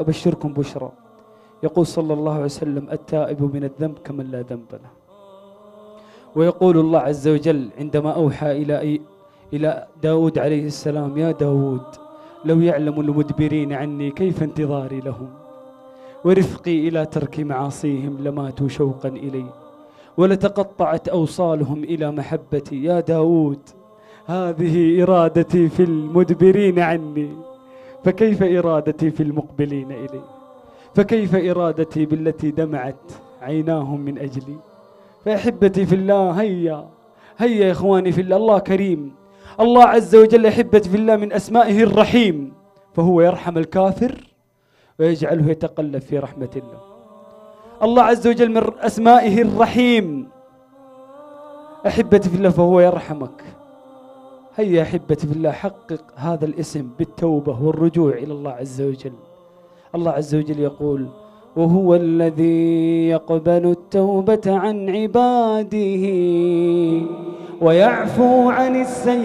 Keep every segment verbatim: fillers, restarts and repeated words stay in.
أبشركم بشرى. يقول صلى الله عليه وسلم: التائب من الذنب كمن لا ذنب له. ويقول الله عز وجل عندما أوحى إلى إلى داود عليه السلام: يا داود لو يعلم المدبرين عني كيف انتظاري لهم، ورفقي إلى ترك معاصيهم لماتوا شوقا إلي، ولتقطعت أوصالهم إلى محبتي. يا داود هذه إرادتي في المدبرين عني، فكيف إرادتي في المقبلين إلي؟ فكيف إرادتي بالتي دمعت عيناهم من أجلي؟ فأحبتي في الله، هيا هيا يا إخواني في الله. الله كريم، الله عز وجل أحبتي في الله من أسمائه الرحيم، فهو يرحم الكافر ويجعله يتقلب في رحمة الله. الله عز وجل من أسمائه الرحيم، أحبتي في الله، فهو يرحمك. هيا أحبتي في الله، حقق هذا الاسم بالتوبة والرجوع إلى الله عز وجل. الله عز وجل يقول: وهو الذي يقبل التوبة عن عباده ويعفو عن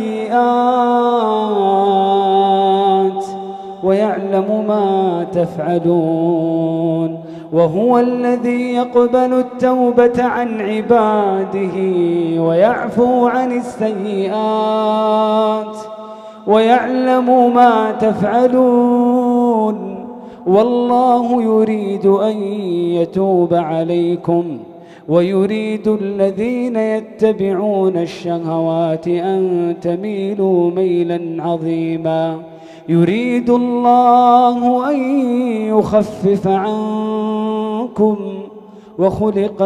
السيئات ويعلم ما تفعلون. وهو الذي يقبل التوبة عن عباده ويعفو عن السيئات ويعلم ما تفعلون. والله يريد أن يتوب عليكم ويريد الذين يتبعون الشهوات أن تميلوا ميلا عظيما. يريد الله أن يخفف عنكم وخلق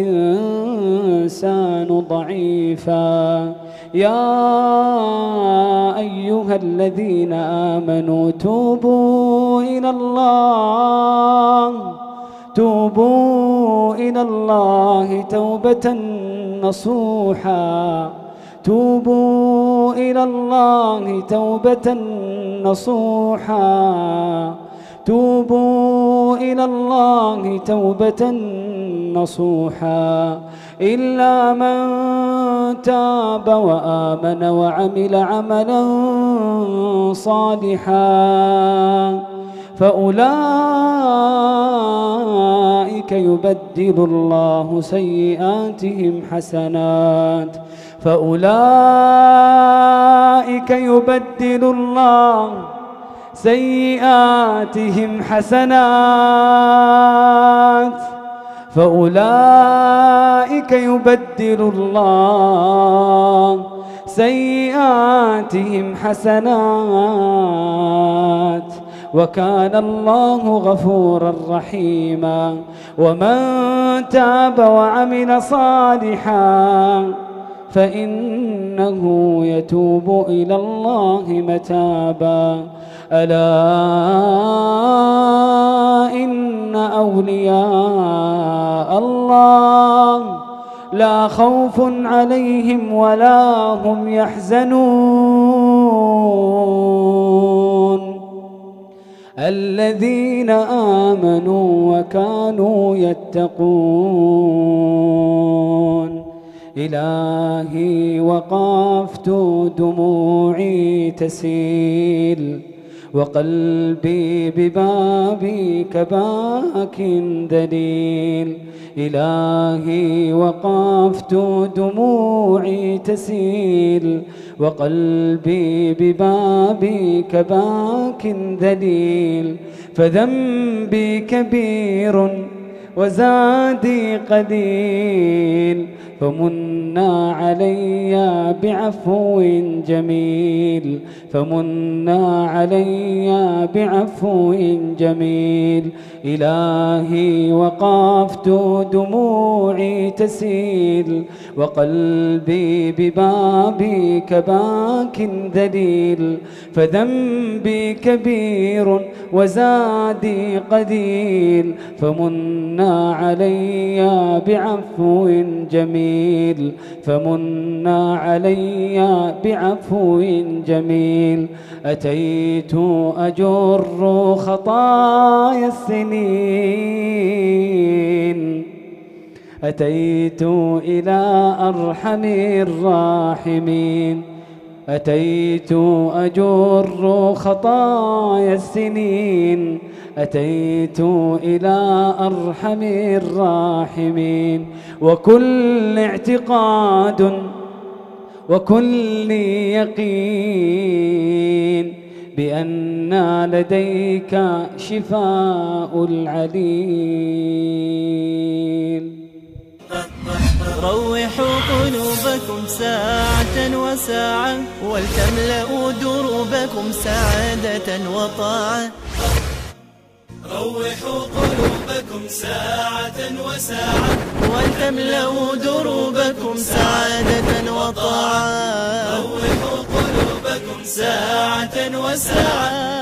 الإنسان ضعيفا. يا أيها الذين آمنوا توبوا إلى الله توبوا إلى الله توبة نصوحا توبوا إلى الله توبة نصوحا توبوا إلى الله توبة نصوحا إلا من تاب وآمن وعمل عملا صالحا فأولئك يبدل الله سيئاتهم حسنات فأولئك يبدل الله سيئاتهم حسنات فأولئك يبدل الله سيئاتهم حسنات وكان الله غفورا رحيما. ومن تاب وعمل صالحا فإنه يتوب إلى الله متابا. ألا إن أولياء الله لا خوف عليهم ولا هم يحزنون الذين آمنوا وكانوا يتقون. إلهي وقفت دموعي تسيل وقلبي ببابك باك دليل. إلهي وقفت دموعي تسيل وقلبي ببابك باك ذليل. فذنبي كبير وزادي قليل فمنا علي بعفو جميل فمنا علي بعفو جميل. إلهي وقفت دموعي تسيل وقلبي ببابك باك ذليل. فذنبي كبير وزادي قليل فمنا علي بعفو جميل فمنا علي بعفو جميل. أتيت أجر خطايا السنين أتيت إلى أرحم الراحمين أتيت أجر خطايا السنين أتيت إلى أرحم الراحمين، وكل اعتقاد وكل يقين بأن لديك شفاء العليل. روحوا قلوبكم ساعة وساعة، ولتملأوا دروبكم سعادة وطاعة. روحوا قلوبكم ساعة وساعة، ولتملأوا دروبكم سعادة وطاعة. روحوا قلوبكم ساعة وساعة،